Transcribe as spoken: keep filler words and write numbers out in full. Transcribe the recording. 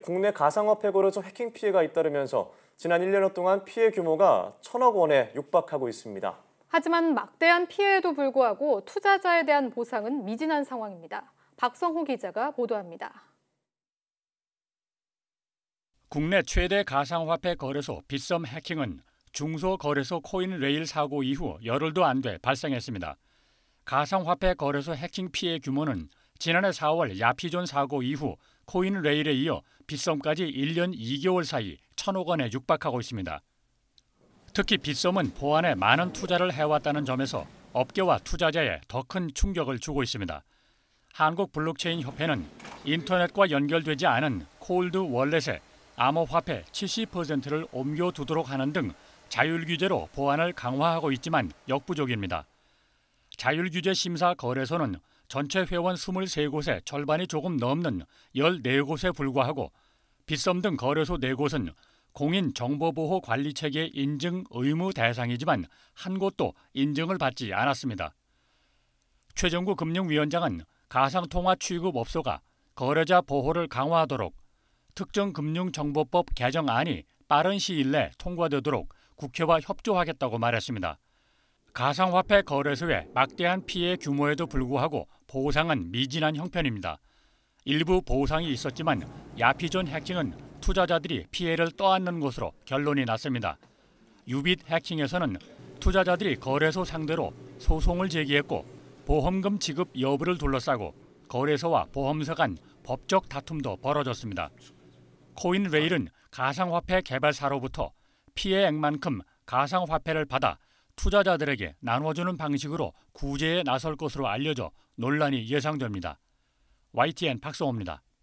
국내 가상화폐 거래소 해킹 피해가 잇따르면서 지난 일 년 동안 피해 규모가 천억 원에 육박하고 있습니다. 하지만 막대한 피해에도 불구하고 투자자에 대한 보상은 미진한 상황입니다. 박성호 기자가 보도합니다. 국내 최대 가상화폐 거래소 빗썸 해킹은 중소거래소 코인레일 사고 이후 열흘도 안 돼 발생했습니다. 가상화폐 거래소 해킹 피해 규모는 지난해 사월 야피존 사고 이후 코인레일에 이어 빗썸까지 일 년 이 개월 사이 천억 원에 육박하고 있습니다. 특히 빗썸은 보안에 많은 투자를 해왔다는 점에서 업계와 투자자에 더 큰 충격을 주고 있습니다. 한국블록체인 협회는 인터넷과 연결되지 않은 콜드 월렛에 암호화폐 칠십 퍼센트를 옮겨두도록 하는 등 자율 규제로 보안을 강화하고 있지만 역부족입니다. 자율 규제 심사 거래소는 전체 회원 이십삼 곳의 절반이 조금 넘는 열네 곳에 불과하고 빗썸 등 거래소 네 곳은 공인정보보호관리체계 인증 의무 대상이지만 한 곳도 인증을 받지 않았습니다. 최정구 금융위원장은 가상통화 취급업소가 거래자 보호를 강화하도록 특정금융정보법 개정안이 빠른 시일 내 통과되도록 국회와 협조하겠다고 말했습니다. 가상화폐 거래소의 막대한 피해 규모에도 불구하고 보상은 미진한 형편입니다. 일부 보상이 있었지만 야피존 해킹은 투자자들이 피해를 떠안는 것으로 결론이 났습니다. 유빗 해킹에서는 투자자들이 거래소 상대로 소송을 제기했고 보험금 지급 여부를 둘러싸고 거래소와 보험사 간 법적 다툼도 벌어졌습니다. 코인레일은 가상화폐 개발사로부터 피해액만큼 가상화폐를 받아 투자자들에게 나눠주는 방식으로 구제에 나설 것으로 알려져 논란이 예상됩니다. 와이티엔 박성호입니다.